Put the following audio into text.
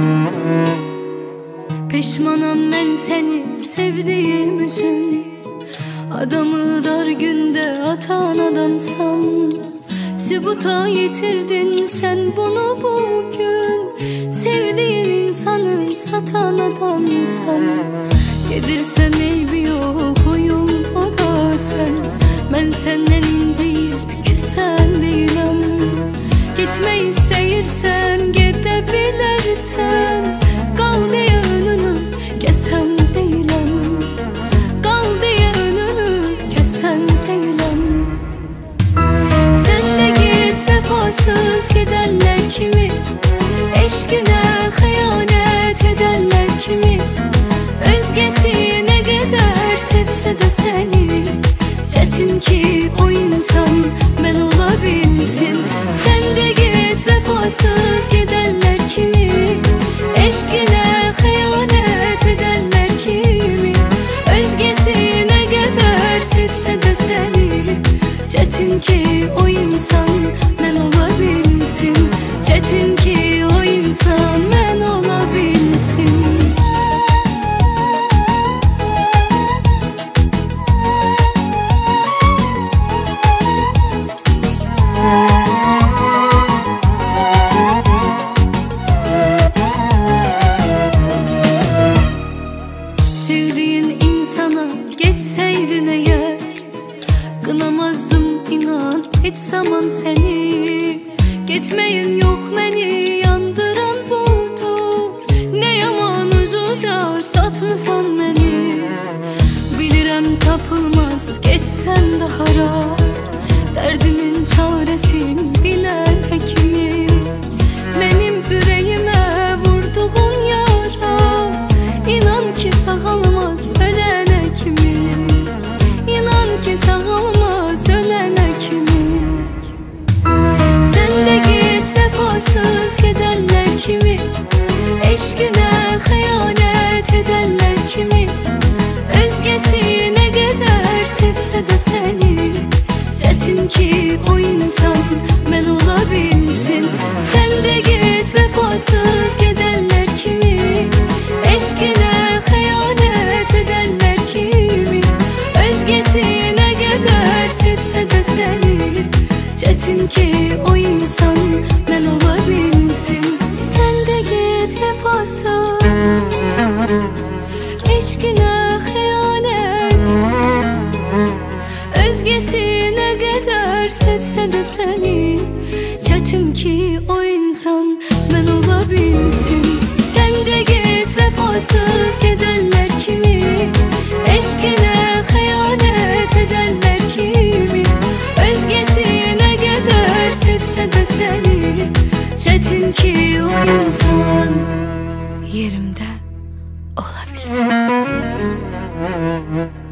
Peşmanam ben seni sevdiğim için. Adamı dar günde atan adamsan, sübuta yitirdin sen bunu bugün. Sevdiğin insanı satan adamsan, yedirsen eybi yok oyun o da sen. Ben senden inciyip küsen değilim. Gitme isteyirsen gidebilirsen. Kal diye önünü kesen değilim. Kal diye önünü kesen değilim. Sen de git vefasız gidenler kimi, eşkine hıyanet edenler kimi. Özgesi ne kadar sevse de seni, çetin ki o insan ben olabilsin. Sen de git vefasız gidenler kimi, eşkine hıyanet edenler kimi. Özgesi ne kadar sevse de seni, çetin ki o insan ben olabilsin. Çetin ki o insan ben olabilsin. Sevdiğin insana geçseydin eğer, kınamazdım inan hiç zaman seni. Gitmeyin yok beni yandıran budur. Ne yaman ucuza satmışsan beni. Bilirem tapılmaz geçsem de harap, derdimin çaresin bilen hekimi. Benim yüreğime vurduğun yara, İnan ki sağalmaz ölene kimi. İnan ki sağalmaz ölene kimi. Sen de git vefasız gidenler kimi, eşkine hıyanet edenler kimi. Özgesi ne kadar sevse de seni, çetin ki o insan ben olabilsin. Sen de git vefasız gidenler kimi, eşkine hıyanet edenler kimi. Özgesi ne kadar sevse de seni, çetin ki o insan ben olabilsin. Sen de git vefasız, eşkine hıyanet. Özgesi ne kadar sevse de seni, çetin ki o insan ben olabilsin. Sen de git vefasız gidenler kimi, eşkine hıyanet edenler kimi. Özgesi ne kadar sevse de seni, çetin ki o insan yerimde olabilsin.